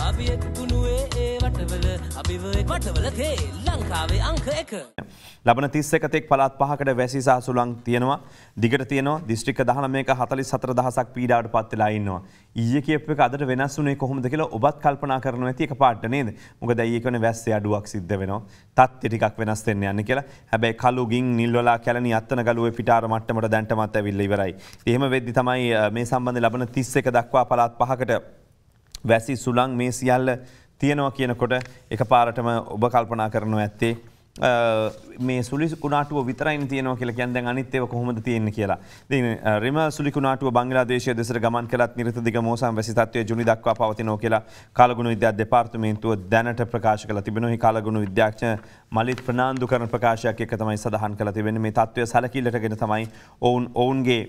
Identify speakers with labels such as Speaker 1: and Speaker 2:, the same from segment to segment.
Speaker 1: අපි එක්කුණුවේ ඒ වටවල අපිව එක් වටවල තේ ලංකාවේ අංක 1
Speaker 2: ලබන 31 තෙක් පළාත් 5කට වැසි සහ සුළං තියෙනවා. දිගට තියෙනවා. දිස්ත්‍රික්ක 19ක 44000ක් පීඩාවට පත් වෙලා ඉන්නවා. ඊයේ කියපු එක අදට වෙනස් වුණේ කොහොමද කියලා ඔබත් කල්පනා කරනවා ඇති එකපාරට නේද? මොකද ඊයේ කියන්නේ වැස්සේ අඩුවක් සිද්ධ වෙනවා. තත්ත්වය ටිකක් වෙනස් වෙන්න යන්නේ කියලා. හැබැයි කළු ගින් නිල් වලා කැලණි අත්තන ගලුවේ පිටාර මට්ටමට දැන්ටමත් ඇවිල්ලා ඉවරයි. එහෙම වෙද්දි තමයි මේ සම්බන්ධයෙන් ලබන 31 දක්වා පළාත් 5කට වැසි සුළං මේ සියල්ල තියෙනවා කියනකොට එකපාරටම ඔබ කල්පනා කරනවා ඇත්තේ මේ සුළි කුණාටුව විතරයින් තියෙනවා කියලා කියන්නේ දැන් අනිත් ඒවා කොහොමද තියෙන්නේ කියලා. ඉතින් රිම සුළි කුණාටුව බංග්ලාදේශයේ දෙසට ගමන් කළත් නිරත දිග මෝසම් වැසි තත්ත්වයේ ජුනි දක්වා පවතිනවා කියලා කාලගුණ විද්‍යා දෙපාර්තමේන්තුව දැනට ප්‍රකාශ කළා තිබෙනවා. මේ කාලගුණ විද්‍යාඥ මලිත් ප්‍රනාන්දු කරන ප්‍රකාශයක් එක තමයි සඳහන් කළා තිබෙන්නේ. මේ තත්ත්වය සැලකිල්ලටගෙන තමයි ඔවුන්ගේ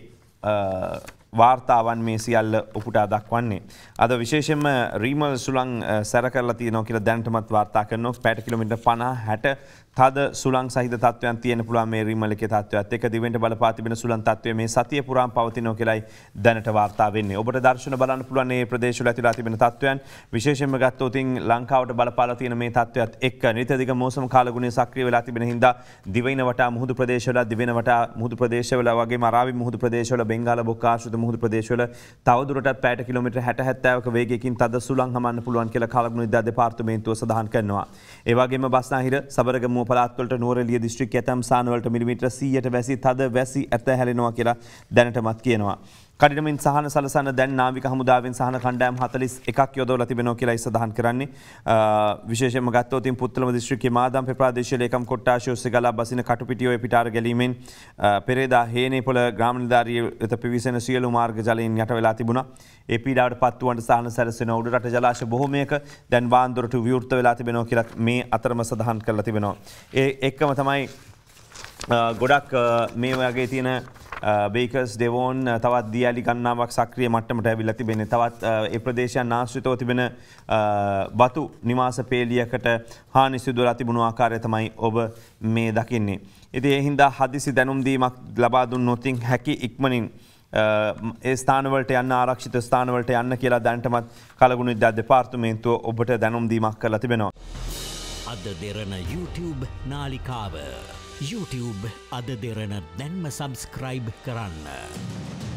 Speaker 2: වාර්තාවන් මේ සියල්ල උපුටා දක්වන්නේ. අද විශේෂයෙන්ම රීමල් සුළං සැර කරලා තියෙනවා කියලා දැනටමත් වාර්තා කරනවා. පැයට කිලෝමීටර් 50 60 තද සුළං සහිත තත්ත්වයන් තියෙන පුළුවන් මේ රීමල් එකේ තත්ත්වයත් එක්ක දිවෙන්ට බලපා තිබෙන සුළං තත්ත්වය මේ සතිය පුරාම පවතිනවා කියලායි දැනට වාර්තා වෙන්නේ. ඔබට දර්ශන බලන්න පුළුවන් මේ ප්‍රදේශවල ඇතිලා තිබෙන තත්ත්වයන් විශේෂයෙන්ම ගත්තොත් ලංකාවට බලපාලා තියෙන මේ තත්ත්වයත් එක්ක නිතදිග මෝසම කාලගුණය සක්‍රිය වෙලා තිබෙන හින්දා දිවයින වටා මුහුදු ප්‍රදේශවල දිවෙන වටා මුහුදු ප්‍රදේශවල වගේම අරාබි මුහුදු ප්‍රදේශවල බෙන්ගාල බොක්ක ආශ්‍රිත මුහුදු ප්‍රදේශවල තවදුරටත් පැයට කිලෝමීටර් 60-70ක වේගයකින් තද සුළං හමන්න පුළුවන් කියලා කාලගුණ විද්‍යා දෙපාර්තමේන්තුව සඳහන් කරනවා. ඒ වගේම බස්නාහිර සබරගමුව පළාත් වලට නුවරඑළිය දිස්ත්‍රික්කයේ ඇතම් ස්ථාන වලට මිලිමීටර් 100ට වැසි තද වැසි ඇත හැලෙනවා කියලා දැනටමත් කියනවා. කඩිනමින් සහන සලසන දැන් නාවික හමුදාවෙන් සහන කණ්ඩායම් 41ක් යොදවලා තිබෙනවා කියලා සඳහන් කරන්නේ. විශේෂයෙන්ම ගත්තොත් පුත්තලම දිස්ත්‍රික්කයේ මාදම්පේ ප්‍රාදේශීය ලේකම් කොට්ටාශය ඔස්සේ ගලා බසින කටුපිටියේ පිටාර ගැලීමෙන් පෙරේදා හේනේපොළ ග්‍රාම නිලධාරිය වෙත පිවිසෙන සියලු මාර්ග ජලයෙන් යට වෙලා තිබුණා. ඒ පීඩාවට පත් වුවන්ට සහන සැලසෙන උඩ රට ජලාශය බොහෝමයක දැන් වාන්දොරටු විවෘත වෙලා තිබෙනවා කියලා මේ අතරම සඳහන් කරලා තිබෙනවා. ඒ එක්කම තමයි ගොඩක් මේ වගේ තියෙන බේකර්ස් ඩෙවෝන් තවත් දියලි ගණනාවක් සක්‍රිය මට්ටමට ඇවිල්ලා තිබෙන්නේ. තවත් ඒ ප්‍රදේශයන් ආශ්‍රිතව තිබෙන බතු නිවාස පේලියකට හානි සිදුවලා තිබුණු ආකාරය තමයි ඔබ මේ දකින්නේ. ඉතින් ඒ හින්දා හදිසි දැනුම් දීමක් ලබා දුන්නොත් හැකි ඉක්මනින් ඒ ස්ථානවලට යන්න ආරක්ෂිත ස්ථානවලට යන්න කියලා දැනටමත් කලගුණ විද්‍යා දෙපාර්තමේන්තුව ඔබට දැනුම් දීමක් කරලා තිබෙනවා.
Speaker 3: අද දෙරණ YouTube නාලිකාව YouTube අද දෙරණ දැන්ම සබස්ක්‍රයිබ් කරන්න.